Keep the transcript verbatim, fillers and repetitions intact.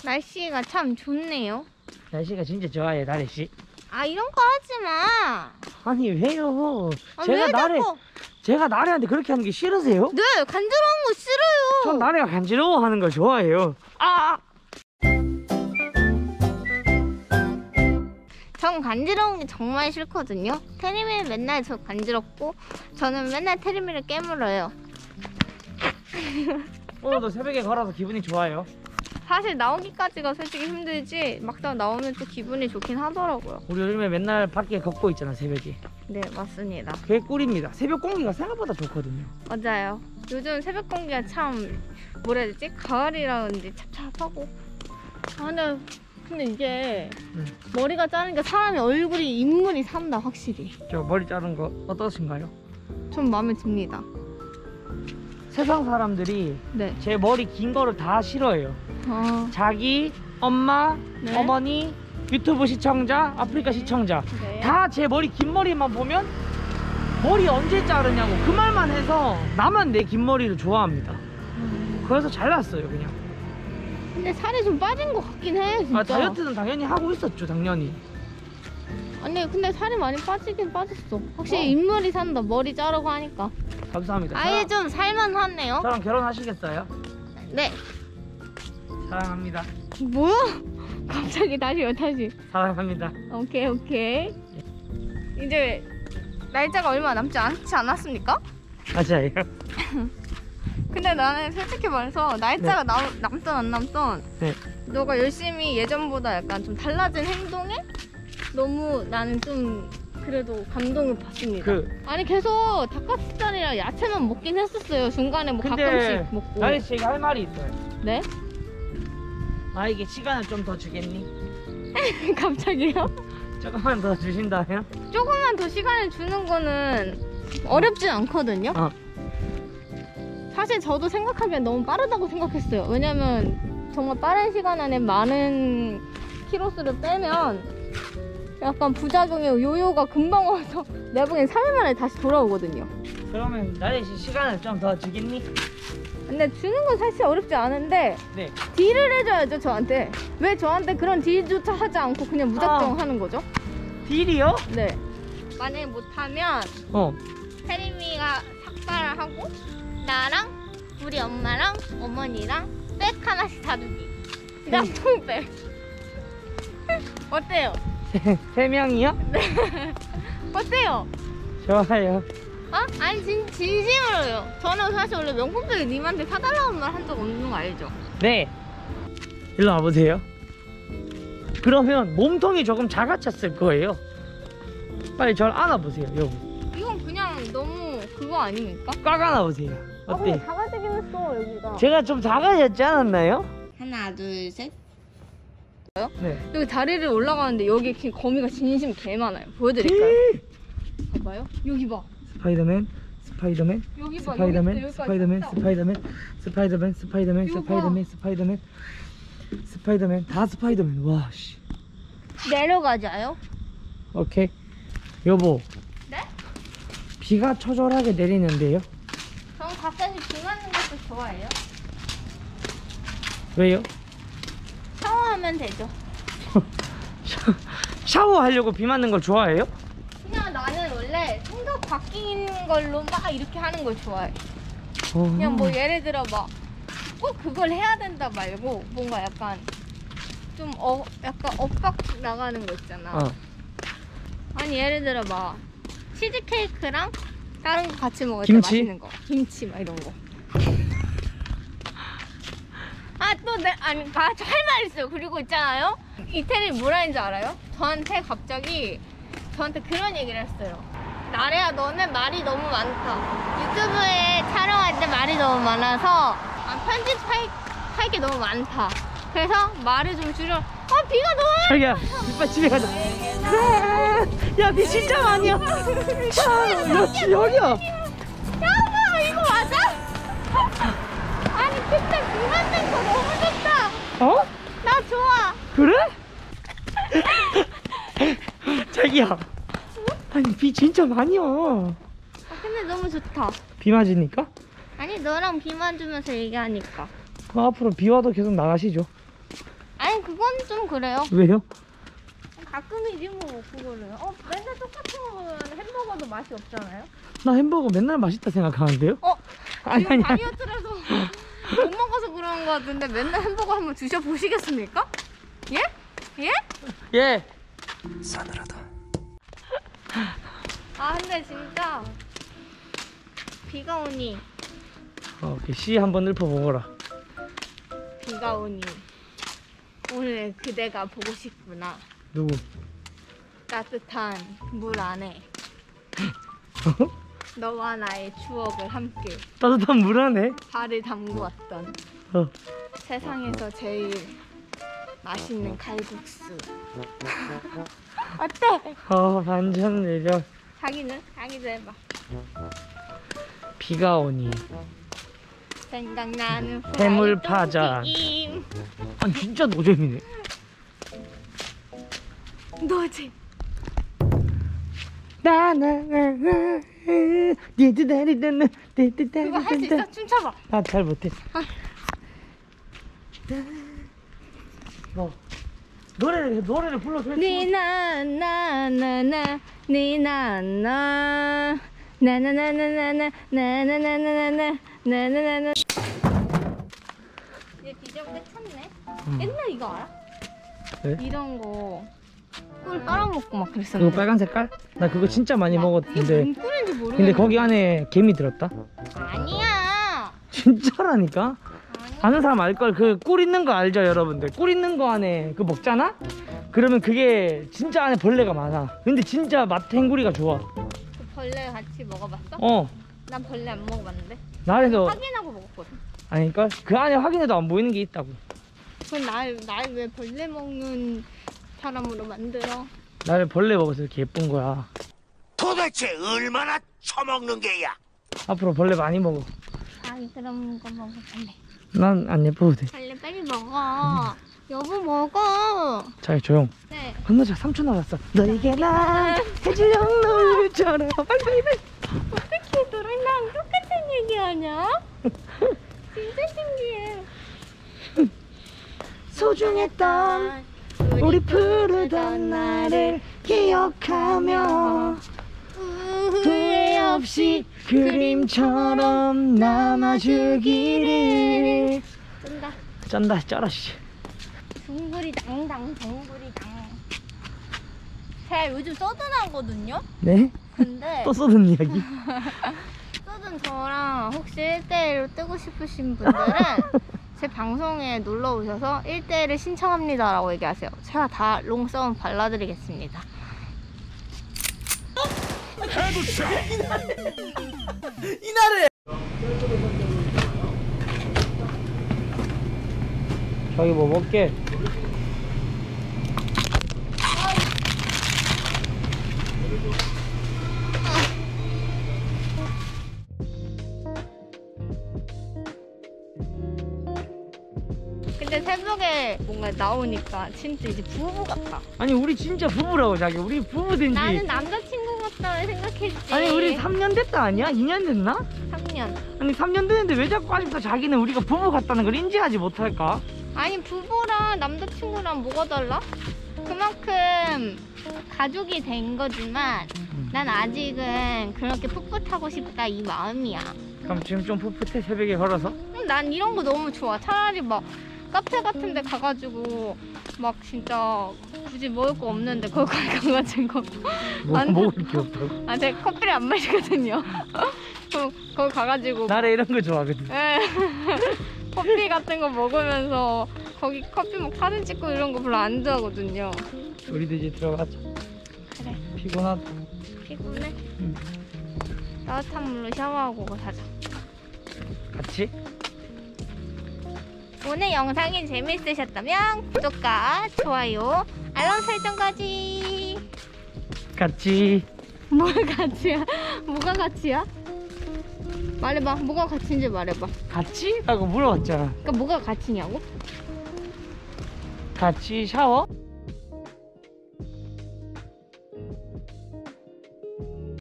날씨가 참 좋네요. 날씨가 진짜 좋아요, 나래씨. 아, 이런 거 하지 마. 아니, 왜요? 아, 제가 왜 나래, 자꾸... 제가 나래한테 그렇게 하는 게 싫으세요? 네, 간지러운 거 싫어요. 전 나래가 간지러워 하는 걸 좋아해요. 아! 전 간지러운 게 정말 싫거든요. 테리미는 맨날 저 간지럽고, 저는 맨날 테리미를 깨물어요. 오늘도 새벽에 걸어서 기분이 좋아요. 사실 나오기까지가 솔직히 힘들지 막상 나오면 또 기분이 좋긴 하더라고요. 우리 요즘에 맨날 밖에 걷고 있잖아, 새벽에. 네, 맞습니다. 그게 꿀입니다. 새벽 공기가 생각보다 좋거든요. 맞아요. 요즘 새벽 공기가 참 뭐라 해야 되지? 가을이라 그런지 찹찹하고. 아, 근데, 근데 이게 응. 머리가 자르니까 사람이 얼굴이 인물이 산다, 확실히. 저 머리 자른 거 어떠신가요? 좀 마음에 듭니다. 세상 사람들이 네. 제 머리 긴 거를 다 싫어해요. 어, 자기, 엄마, 네. 어머니, 유튜브 시청자, 아프리카 시청자 네. 다 제 머리 긴 머리만 보면 머리 언제 자르냐고 그 말만 해서 나만 내 긴 머리를 좋아합니다. 음. 그래서 잘랐어요, 그냥. 근데 살이 좀 빠진 것 같긴 해, 진짜. 아, 다이어트는 당연히 하고 있었죠, 당연히. 아니, 근데 살이 많이 빠지긴 빠졌어. 확실히 어. 인물이 산다, 머리 자르고 하니까. 감사합니다. 아예 저랑, 좀 살만하네요. 저랑 결혼하시겠어요? 네. 사랑합니다. 뭐야? 갑자기 다시요, 다시. 사랑합니다. 오케이, 오케이. 이제 날짜가 얼마 남지 않지 않았습니까? 맞아요. 근데 나는 솔직히 말해서 날짜가 남, 남든 안 남든 네. 너가 열심히 예전보다 약간 좀 달라진 행동에 너무 나는 좀 그래도 감동을 받습니다. 그 아니 계속 닭가슴살이랑 야채만 먹긴 했었어요. 중간에 뭐 근데 가끔씩 먹고. 나리 씨가 할 말이 있어요. 네? 나에게 시간을 좀 더 주겠니? 갑자기요? 조금만 더 주신다면? 조금만 더 시간을 주는 거는 어렵진 않거든요. 어. 사실 저도 생각하기엔 너무 빠르다고 생각했어요. 왜냐면 정말 빠른 시간 안에 많은 키로수를 빼면 약간 부작용의 요요가 금방 와서 내 보기엔 삼 일 만에 다시 돌아오거든요. 그러면 나리 씨 시간을 좀 더 주겠니? 근데 주는 건 사실 어렵지 않은데 네. 딜을 해줘야죠, 저한테. 왜 저한테 그런 딜조차 하지 않고 그냥 무작정 아. 하는 거죠? 딜이요? 네. 만약에 못하면 어. 혜림이가 삭발을 하고 나랑 우리 엄마랑 어머니랑 백 하나씩 사두기. 짬뽕백. 어때요? 세, 세 명이요? 어때요? 좋아요. 어? 아니 진, 진심으로요. 저는 사실 원래 명품백을 님한테 사달라는 말 한 적 없는 거 알죠? 네. 일로 와보세요. 그러면 몸통이 조금 작아졌을 거예요. 빨리 저를 안아보세요, 여보. 이건 그냥 너무 그거 아닙니까? 꽉 안아보세요. 아, 어때? 근데 작아지긴 했어, 여기가. 제가 좀 작아졌지 않았나요? 하나, 둘, 셋. 네. 여기 다리를 올라가는데 여기 기- 거미가 진심 개 많아요. 보여드릴까요? 봐봐요. 여기 봐. 스파이더맨, 스파이더맨, 여기 봐. 스파이더맨, 여기부터 스파이더맨, 여기까지 스파이더맨, 스파이더맨, 스파이더맨, 이거 봐. 스파이더맨, 스파이더맨, 스파이더맨, 다 스파이더맨. 와, 씨. 내려가자요. 오케이. 여보. 네? 비가 처절하게 내리는데요. 저는 가끔씩 비 맞는 것도 좋아해요. 왜요? 샤워하면 되죠. 샤- 샤워하려고 비 맞는 걸 좋아해요? 그냥 나는 원래 생각 바뀌는 걸로 막 이렇게 하는 걸 좋아해. 어. 그냥 뭐 예를 들어 막 꼭 그걸 해야 된다 말고 뭔가 약간 좀 어, 약간 엇박 나가는 거 있잖아. 어. 아니 예를 들어 막 치즈케이크랑 다른 거 같이 먹을 김치? 때 맛있는 거. 김치 막 이런 거. 아 또 내 아니 아, 저 할 말 있어요. 그리고 있잖아요. 이태리 뭐라 했는지 알아요? 저한테 갑자기 저한테 그런 얘기를 했어요. 나래야 너는 말이 너무 많다. 유튜브에 촬영할 때 말이 너무 많아서 아, 편집할 할 게 너무 많다. 그래서 말을 좀 줄여. 아 비가 너무 자기야, 빨리 집에 가자. 야, 비 진짜 많이야. 야, 야, 여기야. 야 이거 맞아? 아니 그때 비 맞는 거 너무 좋다. 어? 나 좋아. 그래? 자기야. 아니, 비 진짜 많이야. 아, 근데 너무 좋다. 비 맞으니까? 아니 너랑 비 맞으면서 얘기하니까. 그럼 앞으로 비 와도 계속 나가시죠. 아니 아니 그건 좀 그래요. 왜요? 가끔이지 뭐 그거를. 어 맨날 똑같은 거 먹으면 햄버거도 맛이 없잖아요. 나 햄버거 맨날 맛있다 생각하는데요? 어? 아니 지금 아니 아니. 다이어트라서 못 먹어서 그러는 거 같은데 맨날 햄버거 한번 드셔보시겠습니까? 예? 예? 예. 싸늘하다. 아 근데 진짜 비가 오니 어, 오케이. 씨 한번 읊어보거라. 비가 오니 오늘 그대가 보고 싶구나. 누구? 따뜻한 물 안에 너와 나의 추억을 함께 따뜻한 물 안에? 발을 담그었던 어. 세상에서 제일 맛있는 칼국수. 어때? 어, 반전 매력. 자기는? 자기도 해봐. 비가 오니. 생각나는 해물 프라이드 파전. 튀김. 아니 진짜 노잼이네. 너지? 나나나나 디디다리다나 디디다리다나. 그거 할 수 있어? 춤춰봐. 아, 잘 못해. 아. 뭐 노래를 노래를 불러서 해줘. 니나나나나 니나나 나나나나나나 나나나나나나 나나나나. 이제 디저트 찼네. 응. 옛날 이거 알아? 네? 이런 거 꿀 빨아먹고 막 그거 그랬었는데. 빨간 색깔? 나 그거 진짜 많이 이게 먹었는데. 뭔 꿀인지 모르겠는데. 근데 거기 안에 개미 들었다. 아니야. 진짜라니까? 아니. 아는 사람 알걸. 그 꿀 있는 거 알죠 여러분들? 꿀 있는 거 안에 그 먹잖아? 그러면 그게 진짜 안에 벌레가 많아. 근데 진짜 맛 탱구리가 좋아. 그 벌레 같이 먹어봤어? 어. 난 벌레 안 먹어봤는데. 나에서 확인하고 먹었거든. 아닐걸? 그 안에 확인해도 안 보이는 게 있다고. 그럼 날, 날 왜 벌레 먹는 사람으로 만들어? 나를 벌레 먹어서 이렇게 예쁜 거야. 도대체 얼마나 처먹는 게야? 앞으로 벌레 많이 먹어. 아니 그럼 이거 먹어 빨리. 난 안 예뻐도 돼. 빨리 빨리 먹어. 여보 먹어. 잘 조용. 네. 건너자 삼촌 나왔어. 너에게 난 해질녘 노을처럼 빨리 빨리 빨리. 어떻게 너랑 나랑 똑같은 얘기하냐? 진짜 신기해. 소중했던 우리 푸르던 날을 기억하며 후회 없이 그림처럼 남아주기를. 쩐다. 짠다 쩔어 씨. 둥구리 당당 둥구리 당. 제가 요즘 서든하거든요. 네? 근데 또 쏟은 이야기? 서든 저랑 혹시 일 대일로 뜨고 싶으신 분들은 제 방송에 놀러 오셔서 일 대일을 신청합니다 라고 얘기하세요. 제가 다 롱싸움 발라드리겠습니다. 이날에 저기 뭐 먹게? 근데 새벽에 뭔가 나오니까 진짜 이제 부부 같아. 아니 우리 진짜 부부라고 자기. 우리 부부된지. 나는 남자친구 같다 생각했지. 아니 우리 삼 년 됐다 아니야? 이 년 됐나? 삼 년. 아니 삼 년 됐는데 왜 자꾸 아직도 자기는 우리가 부부 같다는 걸 인지하지 못할까? 아니 부부랑 남자친구랑 뭐가 달라? 그만큼 가족이 된 거지만 난 아직은 그렇게 풋풋하고 싶다 이 마음이야. 그럼 지금 좀 풋풋해 새벽에 걸어서? 음, 난 이런 거 너무 좋아. 차라리 막 카페 같은 데 가가지고 막 진짜 굳이 먹을 거 없는데 거기 가가지고 뭐 완전- 먹을 게 없다고? 아 제가 커피를 안 마시거든요. 그럼 거기 가가지고 나래 이런 거 좋아하거든. 예. 커피 같은 거 먹으면서 거기 커피 막 사진 찍고 이런 거 별로 안 좋아하거든요. 우리도 이제 들어가자. 그래. 피곤하다. 피곤해? 응. 따뜻한 물로 샤워하고 가자. 같이? 오늘 영상이 재밌으셨다면 구독과 좋아요, 알람 설정까지. 같이. 뭘 같이야? 뭐가 같이야? 말해봐. 뭐가 같이인지 말해봐. 같이? 라고 물어봤잖아. 그러니까 뭐가 같이냐고? 같이 샤워?